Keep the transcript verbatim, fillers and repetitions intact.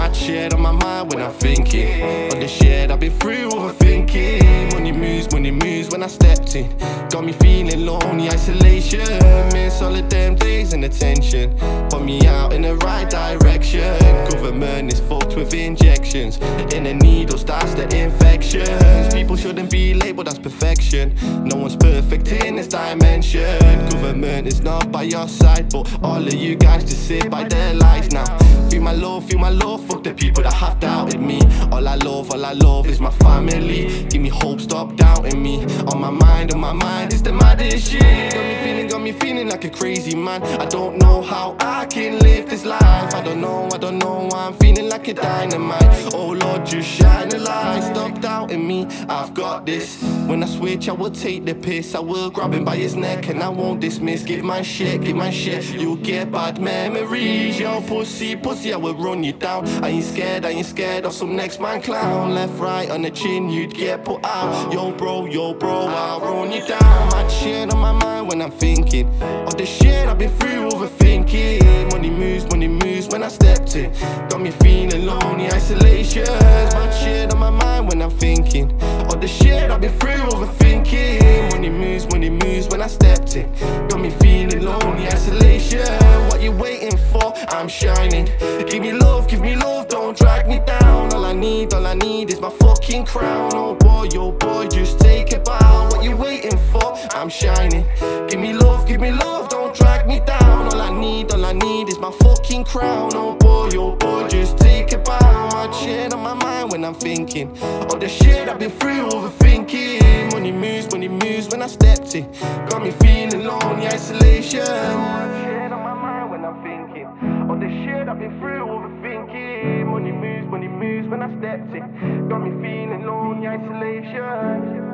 Much shit on my mind when I'm thinking all the shit I've been through, overthinking. Money moves, money moves when I stepped in. Got me feeling lonely, isolation. Miss all of them days and attention. Put me out in the right direction. Government is fucked with injections. In the needles, that's the infections. People shouldn't be labelled as perfection. No one's perfect in this dimension. Government is not by your side, but all of you guys just sit by their lies now. Feel my love, feel my love, fuck the people that have doubted me. All I love, all I love is my family. Give me hope, stop doubting me. On my mind, on my mind, it's the maddest shit. Got me feeling, got me feeling like a crazy man. I don't know how I can live this life. I don't know, I don't know why I'm feeling like a dynamite. Oh Lord, just shine a light, stop doubting me, I've got this. When I switch, I will take the piss. I will grab him by his neck and I won't dismiss. Give my shit, give my shit, you'll get bad memories. Yo, pussy, pussy, I will run you down. I ain't scared, I ain't scared of some next man clown. Left, right, on the chin, you'd get put out. Yo bro, yo bro, I'll run you down. Much shit on my mind when I'm thinking of the shit I've been through, overthinking. Money moves, money moves when I stepped in. Got me feeling lonely, isolation. Much shit on my mind when I'm thinking of the shit I've been through, overthinking. Money moves, money moves when I stepped in. Got me feeling lonely, isolation. What you waiting for? I'm shining. Give me love, give me love, don't drag me down. All I need, all I need is my fucking crown. Oh boy, oh boy, just take it bow. What you waiting for? I'm shining. Give me love, give me love, don't drag me down. All I need, all I need is my fucking crown. Oh boy, oh boy, just take it bow. Much shit on my mind when I'm thinking of the shit I've been through, overthinking. Money moves, money moves when I stepped in. Got me feeling lonely, isolation. Much shit on my mind when I'm thinking of the shit I've been through, overthinking. Money moves, money moves when I stepped in. Got me feeling lonely, isolation.